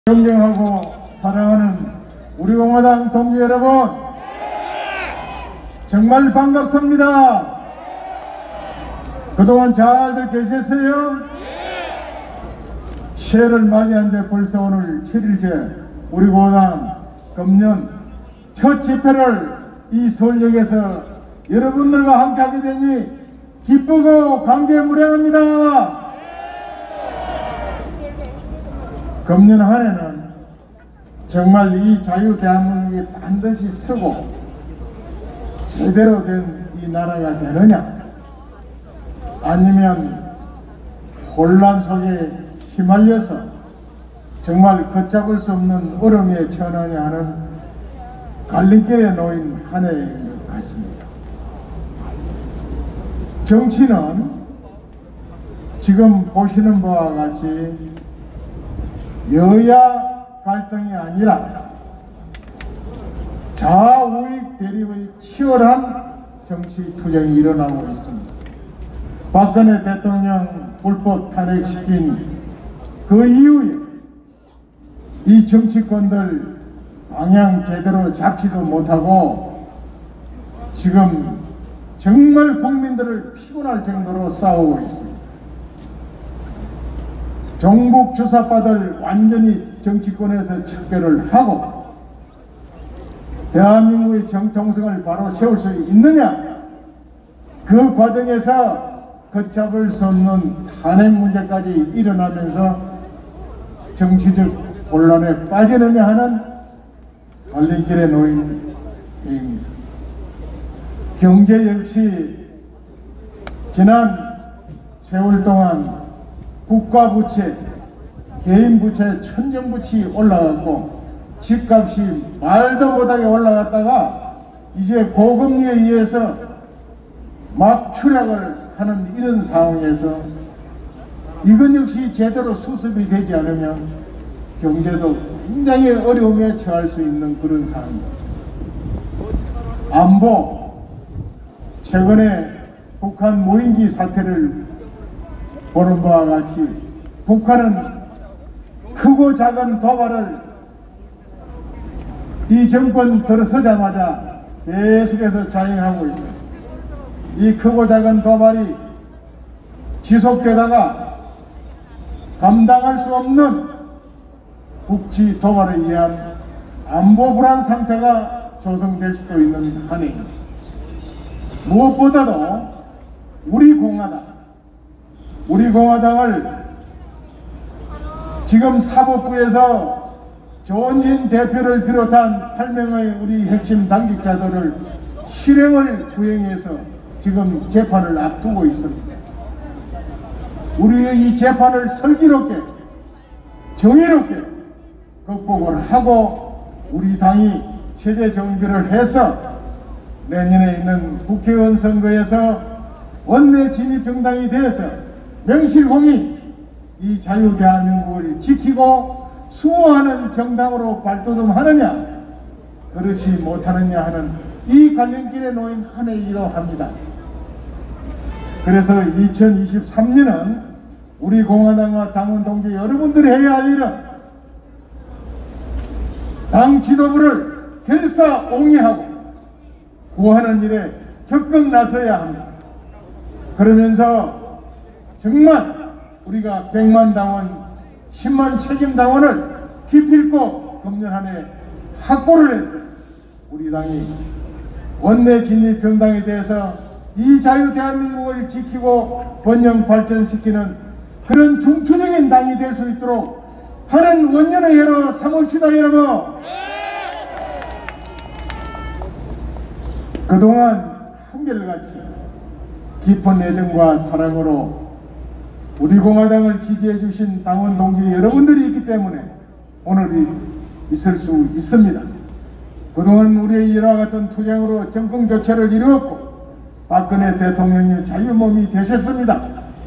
존경하고 사랑하는 우리 공화당 동지 여러분, 정말 반갑습니다. 그동안 잘들 계셨어요? 새해를 맞이한 지 벌써 오늘 7일째 우리 공화당 금년 첫 집회를 이 서울역에서 여러분들과 함께 하게 되니 기쁘고 감개무량합니다. 금년 한 해는 정말 이 자유 대한민국이 반드시 서고 제대로 된 이 나라가 되느냐, 아니면 혼란 속에 휘말려서 정말 걷잡을 수 없는 어려움에 처하느냐 하는 갈림길에 놓인 한 해인 것 같습니다. 정치는 지금 보시는 바와 같이 여야 갈등이 아니라 좌우익 대립의 치열한 정치 투쟁이 일어나고 있습니다. 박근혜 대통령 불법 탄핵시킨 그 이후에 이 정치권들 방향 제대로 잡지도 못하고 지금 정말 국민들을 피곤할 정도로 싸우고 있습니다. 종북 주사파들 완전히 정치권에서 척결을 하고 대한민국의 정통성을 바로 세울 수 있느냐, 그 과정에서 걷잡을 수 없는 탄핵 문제까지 일어나면서 정치적 혼란에 빠지느냐 하는 갈림길에 놓인 때입니다. 경제 역시 지난 세월 동안 국가 부채, 개인 부채 천정부치 올라갔고 집값이 말도 못하게 올라갔다가 이제 고금리에 의해서 막 추락을 하는 이런 상황에서 이건 역시 제대로 수습이 되지 않으면 경제도 굉장히 어려움에 처할 수 있는 그런 상황입니다. 안보, 최근에 북한 무인기 사태를 보는 바와 같이 북한은 크고 작은 도발을 이 정권 들어서자마자 계속해서 자행하고 있습니다. 이 크고 작은 도발이 지속되다가 감당할 수 없는 국지 도발에 의한 안보 불안 상태가 조성될 수도 있는 한 해입니다. 무엇보다도 우리 공화당을 지금 사법부에서 조원진 대표를 비롯한 8명의 우리 핵심 당직자들을 실형을 구형해서 지금 재판을 앞두고 있습니다. 우리의 이 재판을 슬기롭게 정의롭게 극복을 하고 우리 당이 체제 정비를 해서 내년에 있는 국회의원 선거에서 원내 진입 정당이 되어서 명실공히 이 자유 대한민국을 지키고 수호하는 정당으로 발돋움하느냐 그렇지 못하느냐 하는 이 갈림길에 놓인 한 해이기도 합니다. 그래서 2023년은 우리 공화당과 당원 동지 여러분들이 해야 할 일은 당 지도부를 결사옹위하고 구하는 일에 적극 나서야 합니다. 그러면서 정말 우리가 100만 당원 10만 책임 당원을 기필코 금년 한 해 확보를 해서 우리 당이 원내 진입 정당에 대해서 이 자유 대한민국을 지키고 번영 발전시키는 그런 중추적인 당이 될 수 있도록 하는 원년의 해로 삼읍시다 여러분. 그동안 한결같이 깊은 애정과 사랑으로 우리 공화당을 지지해 주신 당원 동지 여러분들이 있기 때문에 오늘이 있을 수 있습니다. 그동안 우리의 이와 같은 투쟁으로 정권 교체를 이루었고 박근혜 대통령의 자유몸이 되셨습니다.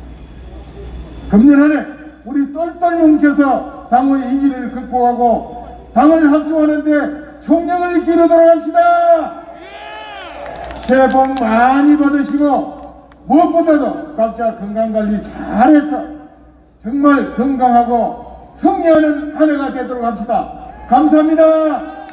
금년 한 해 우리 똘똘 뭉쳐서 당의 위기를 극복하고 당을 합중하는데 총력을 기울이도록 합시다. 새해 복 많이 받으시고 무엇보다도 각자 건강관리 잘해서 정말 건강하고 승리하는 한 해가 되도록 합시다. 감사합니다.